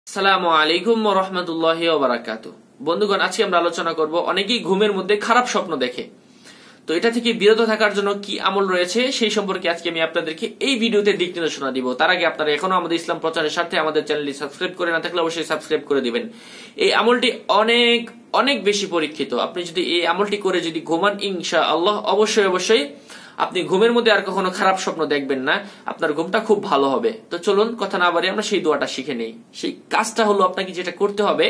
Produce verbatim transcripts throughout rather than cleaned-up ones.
আসসালামু আলাইকুম ওয়া রাহমাতুল্লাহি ওয়া বারাকাতুহু। বন্ধুগণ, আজকে আমরা আলোচনা করব অনেকেই ঘুমের মধ্যে খারাপ স্বপ্ন দেখে, তো এটা থেকে বিরত থাকার জন্য কি আমল রয়েছে সেই সম্পর্কে আজকে আমি আপনাদেরকে এই ভিডিওতে দিক নির্দেশনা দিব। তার আগে আপনারা এখনো আমাদের ইসলাম প্রচারের স্বার্থে আমাদের চ্যানেলটি সাবস্ক্রাইব করে না থাকলে অবশ্যই সাবস্ক্রাইব করে দিবেন। এই আমলটি অনেক অনেক বেশি পরীক্ষিত। আপনি যদি এই আমলটি করে যদি ঘুমান, ইনশাআল্লাহ অবশ্যই অবশ্যই আপনি ঘুমের মধ্যে আর কখনো খারাপ স্বপ্ন দেখবেন না, আপনার ঘুমটা খুব ভালো হবে। তো চলুন কথা না বাড়িয়ে আমরা সেই দোয়াটা শিখে নেই। সেই কাজটা হলো, আপনাকে যেটা করতে হবে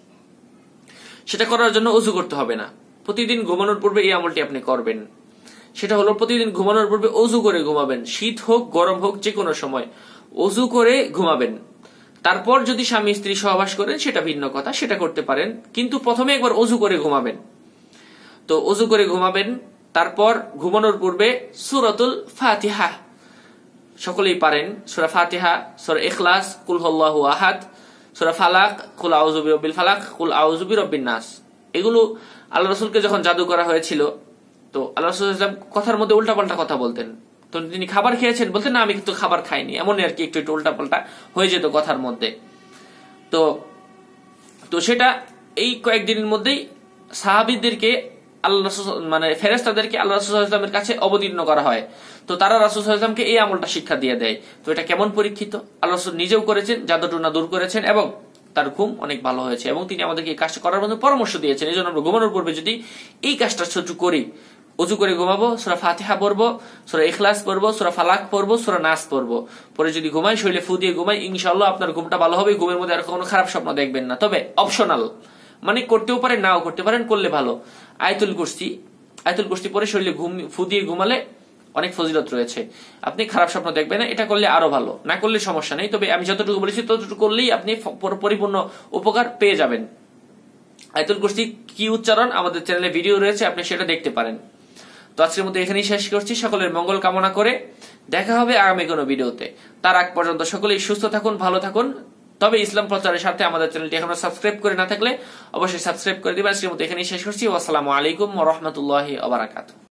সেটা করার জন্য ওযু করতে হবে না। প্রতিদিন ঘুমানোর পূর্বে এই আমলটি আপনি করবেন। সেটা হলো প্রতিদিন ঘুমানোর পূর্বে ওযু করে ঘুমাবেন। শীত হোক গরম হোক যে কোনো সময় ওযু করে ঘুমাবেন। তারপর যদি স্বামী স্ত্রী সহবাস করেন সেটা ভিন্ন কথা, সেটা করতে পারেন, কিন্তু প্রথমে একবার ওযু করে ঘুমাবেন। তো ওযু করে ঘুমাবেন, তারপর ঘুমানোর পূর্বে সূরাতুল ফাতিহা সকলেই পারেন, সূরা ফাতিহা, সূরা ইখলাস, কুল হুয়াল্লাহু আহাদ, সূরা ফালাক, কুল আউযু বিরাব্বিল ফালাক, কুল আউযু বিরাব্বিন নাস। এগুলো আল্লাহ রাসূলকে যখন জাদু করা হয়েছিল, তো আল্লাহ রাসূল সাল্লাল্লাহু আলাইহি ওয়াসাল্লাম কথার মধ্যে উল্টাপাল্টা কথা বলতেন। তো তিনি খাবার খেয়েছেন, বলতেন না আমি কিন্তু খাবার খাইনি, এমনই আর কি, একটু একটু উল্টাপাল্টা হয়ে যেত কথার মধ্যে। তো তো সেটা এই কয়েকদিনের মধ্যেই সাহাবীদেরকে আল্লাহ মানে ফেরেশতাদেরকে আল্লাহ রাসূল সাল্লাল্লাহু আলাইহি ওয়াসাল্লামের কাছে অবতীর্ণ করা হয়। তো তারা রাসূল সাল্লাল্লাহু আলাইহি ওয়াসাল্লামকে এই আমলটা শিক্ষা দিয়ে দেয়। তো এটা কেমন পরীক্ষিত, আল্লাহ রাসূল নিজেও করেছেন, জাদুটনা দূর করেছেন এবং তার ঘুম অনেক ভালো হয়েছে, এবং তিনি আমাদেরকে এই কাজটা করার মধ্যে পরামর্শ দিয়েছেন। এই জন্য আমরা ঘুমানোর পূর্বে যদি এই কাজটা ছোট করি, ওযু করে ঘুমাবো, সূরা ফাতিহা পড়বো, সূরা ইখলাস পড়বো, সূরা ফালাক পড়বো, সূরা নাস পড়বো, পরে যদি ঘুমাই, শরীরে ফু দিয়ে ঘুমাই, ইনশাআল্লাহ আপনার ঘুমটা ভালো হবে। ঘুমের মধ্যে আর কোনো খারাপ স্বপ্ন দেখবেন না। তবে অপশনাল, মানে করতেও পারেন নাও করতে পারেন, করলে ভালো। আয়াতুল কুরসি আয়াতুল কুরসি পরে শরীরে ঘুম ফু দিয়ে ঘুমালে অনেক ফজিলত রয়েছে, আপনি খারাপ স্বপ্ন দেখবেন না। এটা করলে আরো ভালো, না করলে সমস্যা নেই। তবে আমি যতটুকু বলেছি ততটুকু করলেই আপনি পরিপূর্ণ উপকার পেয়ে যাবেন। আয়াতুল কুরসি কি উচ্চারণ আমাদের চ্যানেলে ভিডিও রয়েছে, আপনি সেটা দেখতে পারেন। তো আজকের মধ্যে এখানেই শেষ করছি। সকলের মঙ্গল কামনা করে দেখা হবে আগামী কোনো ভিডিওতে। তার আগ পর্যন্ত সকলেই সুস্থ থাকুন, ভালো থাকুন। তবে ইসলাম প্রচারের সাথে আমাদের চ্যানেলটি এখনো সাবস্ক্রাইব করে না থাকলে অবশ্যই সাবস্ক্রাইব করে দিবেন। আজকের মধ্যে এখানেই শেষ করছি। আসসালামু আলাইকুম ওয়া রাহমাতুল্লাহি ওয়া বারাকাতুহু।